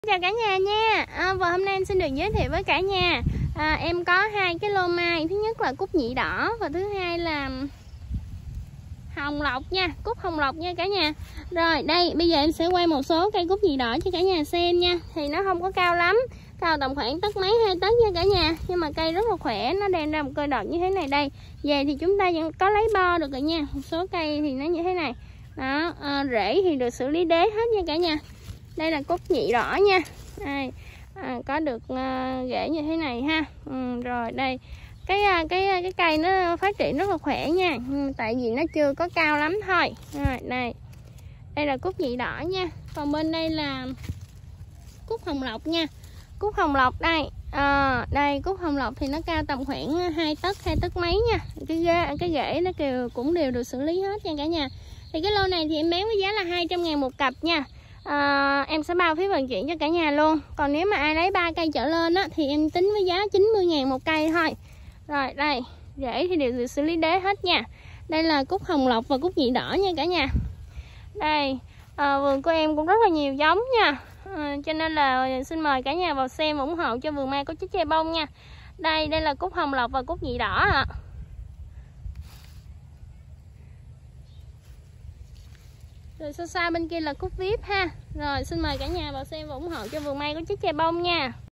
Chào cả nhà nha. Và hôm nay em xin được giới thiệu với cả nhà em có hai cái lô mai. Thứ nhất là cúc nhị đỏ và thứ hai là hồng lộc nha, cúc hồng lộc nha cả nhà. Rồi đây, bây giờ em sẽ quay một số cây cúc nhị đỏ cho cả nhà xem nha. Thì nó không có cao lắm, cao tầm khoảng tấc mấy 2 tấc nha cả nhà, nhưng mà cây rất là khỏe, nó đang ra một cây đọt như thế này đây. Về thì chúng ta vẫn có lấy bo được rồi nha. Một số cây thì nó như thế này đó, rễ thì được xử lý đế hết nha cả nhà. Đây là cúc nhị đỏ nha. Đây, có được rễ như thế này ha. Rồi đây, cái cây nó phát triển rất là khỏe nha. Tại vì nó chưa có cao lắm thôi. Rồi đây là cúc nhị đỏ nha. Còn bên đây là cúc hồng lộc nha. Cúc hồng lộc đây. Đây cúc hồng lộc thì nó cao tầm khoảng 2 tấc mấy nha. Cái rễ nó cũng đều được xử lý hết nha cả nhà. Thì cái lô này thì em bán với giá là 200.000 một cặp nha. Em sẽ bao phí vận chuyển cho cả nhà luôn. Còn nếu mà ai lấy 3 cây trở lên á, thì em tính với giá 90.000 một cây thôi. Rồi đây, rễ thì đều được xử lý đế hết nha. Đây là cúc hồng lộc và cúc nhị đỏ nha cả nhà. Đây, vườn của em cũng rất là nhiều giống nha. Cho nên là xin mời cả nhà vào xem ủng hộ cho vườn mai có chiếc tre bông nha. Đây là cúc hồng lộc và cúc nhị đỏ ạ. Rồi xa xa bên kia là cúc vip ha. Rồi xin mời cả nhà vào xem và ủng hộ cho vườn mai có chiếc tre bông nha.